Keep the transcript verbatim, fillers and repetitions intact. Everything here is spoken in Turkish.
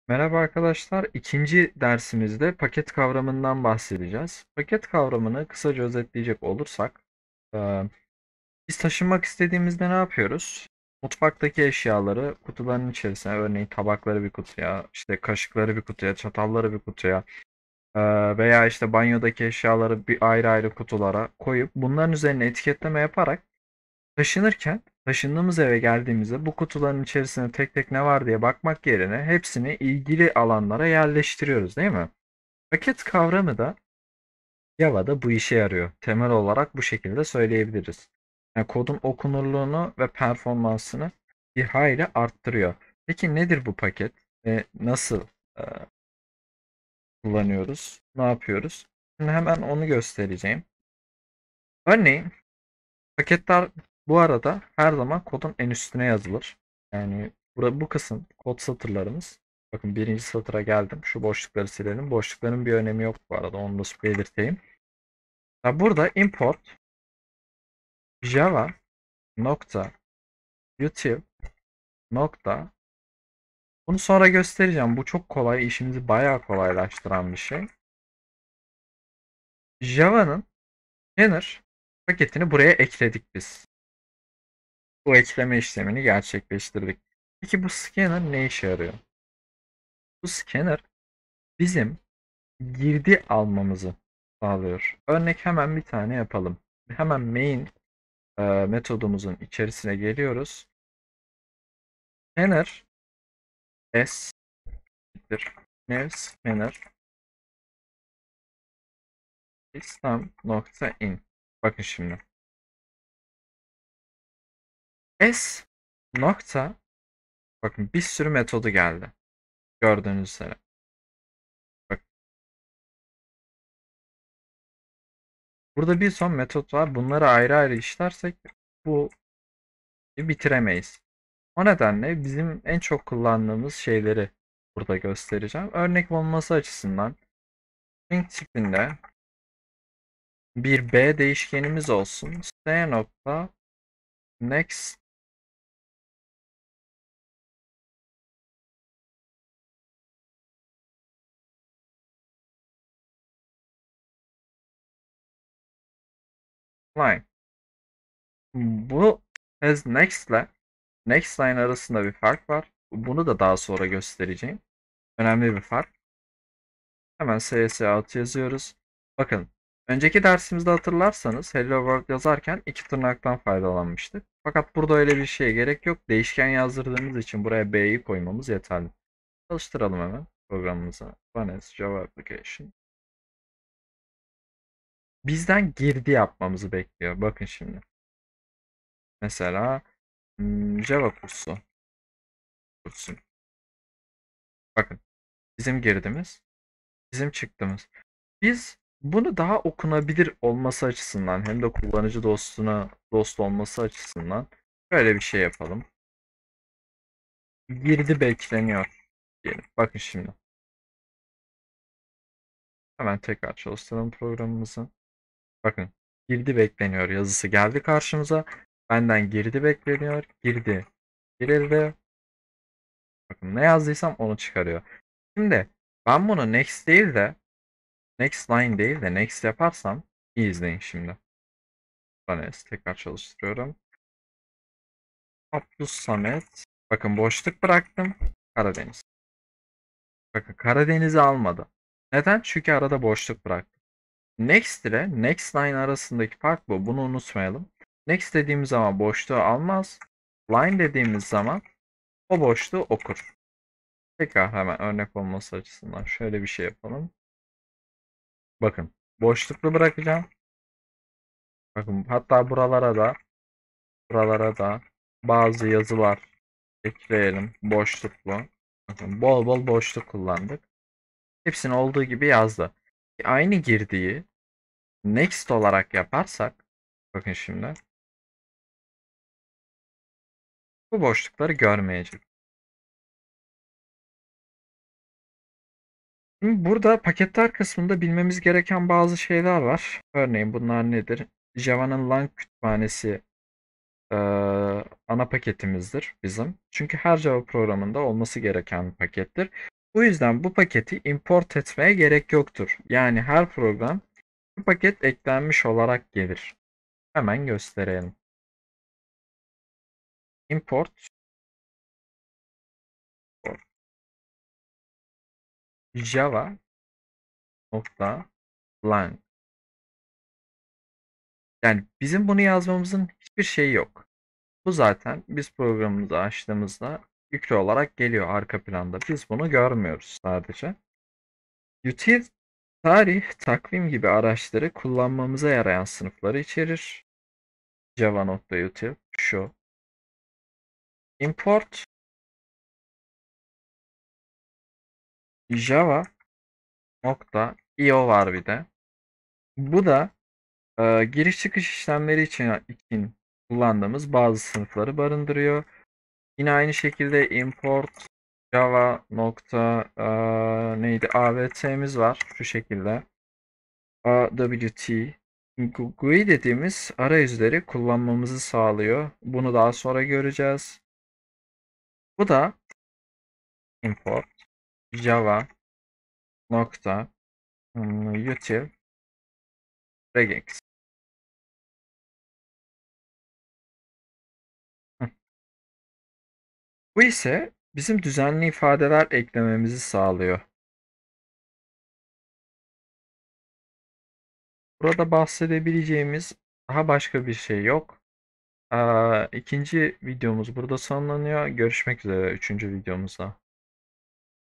Merhaba arkadaşlar. İkinci dersimizde paket kavramından bahsedeceğiz. Paket kavramını kısaca özetleyecek olursak, e, biz taşınmak istediğimizde ne yapıyoruz? Mutfaktaki eşyaları kutuların içerisine, örneğin tabakları bir kutuya, işte kaşıkları bir kutuya, çatalları bir kutuya, e, veya işte banyodaki eşyaları bir ayrı ayrı kutulara koyup bunların üzerine etiketleme yaparak taşınırken, taşındığımız eve geldiğimizde bu kutuların içerisinde tek tek ne var diye bakmak yerine hepsini ilgili alanlara yerleştiriyoruz, değil mi? Paket kavramı da Java'da bu işe yarıyor. Temel olarak bu şekilde söyleyebiliriz. Yani kodun okunurluğunu ve performansını bir hayli arttırıyor. Peki nedir bu paket ve nasıl e, kullanıyoruz? Ne yapıyoruz? Şimdi hemen onu göstereceğim. Örneğin paketler bu arada her zaman kodun en üstüne yazılır. Yani burada bu kısım kod satırlarımız. Bakın birinci satıra geldim. Şu boşlukları silelim. Boşlukların bir önemi yok bu arada. Onu da belirteyim. Ya burada import java nokta util nokta, bunu sonra göstereceğim. Bu çok kolay. İşimizi bayağı kolaylaştıran bir şey. Java'nın Scanner paketini buraya ekledik biz. Bu ekleme işlemini gerçekleştirdik. Peki bu scanner ne işe yarıyor? Bu scanner bizim girdi almamızı sağlıyor. Örnek hemen bir tane yapalım. Hemen main e, metodumuzun içerisine geliyoruz. Scanner s new scanner system.in. Bakın şimdi. S nokta, bakın bir sürü metodu geldi. Gördüğünüz üzere. Bak, burada bir son metot var. Bunları ayrı ayrı işlersek bu bitiremeyiz. O nedenle bizim en çok kullandığımız şeyleri burada göstereceğim. Örnek olması açısından string tipinde bir b değişkenimiz olsun. S nokta next line. Bu as next ile next line arasında bir fark var. Bunu da daha sonra göstereceğim. Önemli bir fark. Hemen C S out yazıyoruz. Bakın, önceki dersimizde hatırlarsanız Hello World yazarken iki tırnaktan faydalanmıştık. Fakat burada öyle bir şeye gerek yok. Değişken yazdırdığımız için buraya B'yi koymamız yeterli. Çalıştıralım hemen programımızı. Run as Java Application. Bizden girdi yapmamızı bekliyor. Bakın şimdi. Mesela hmm, Java kursu. Kursu. Bakın, bizim girdimiz, bizim çıktığımız. Biz bunu daha okunabilir olması açısından hem de kullanıcı dostuna dost olması açısından böyle bir şey yapalım. Girdi bekleniyor diyelim. Bakın şimdi. Hemen tekrar çalıştıralım programımızı. Bakın, girdi bekleniyor yazısı geldi karşımıza. Benden girdi bekleniyor. Girdi. Girildi. Bakın, ne yazdıysam onu çıkarıyor. Şimdi ben bunu next değil de next line değil de next yaparsam iyi izleyin şimdi. Vanes tekrar çalıştırıyorum. Abdus Samet. Bakın, boşluk bıraktım. Karadeniz. Bakın, Karadeniz'i almadı. Neden? Çünkü arada boşluk bıraktım. Next ile next line arasındaki fark bu. Bunu unutmayalım. Next dediğimiz zaman boşluğu almaz. Line dediğimiz zaman o boşluğu okur. Tekrar hemen örnek olması açısından şöyle bir şey yapalım. Bakın, boşluklu bırakacağım. Bakın, hatta buralara da buralara da bazı yazılar ekleyelim. Boşluklu. Bakın, bol bol boşluk kullandık. Hepsini olduğu gibi yazdı. Aynı girdiği next olarak yaparsak, bakın şimdi, bu boşlukları görmeyecek. Şimdi burada paketler kısmında bilmemiz gereken bazı şeyler var. Örneğin bunlar nedir? Java'nın lang kütüphanesi e, ana paketimizdir bizim. Çünkü her Java programında olması gereken bir pakettir. Bu yüzden bu paketi import etmeye gerek yoktur. Yani her program bu paket eklenmiş olarak gelir. Hemen gösterelim. Import java nokta lang. Yani bizim bunu yazmamızın hiçbir şeyi yok. Bu zaten biz programımızı açtığımızda yüklü olarak geliyor arka planda. Biz bunu görmüyoruz sadece. Util tarih, takvim gibi araçları kullanmamıza yarayan sınıfları içerir. Java.util şu. Import java.io var bir de. Bu da e, giriş çıkış işlemleri için, için kullandığımız bazı sınıfları barındırıyor. Yine aynı şekilde import java nokta e, neydi avt'miz var şu şekilde. awt G U I dediğimiz arayüzleri kullanmamızı sağlıyor. Bunu daha sonra göreceğiz. Bu da import java nokta util regex. Bu ise bizim düzenli ifadeler eklememizi sağlıyor. Burada bahsedebileceğimiz daha başka bir şey yok. Aa, ikinci videomuz burada sonlanıyor. Görüşmek üzere üçüncü videomuzda.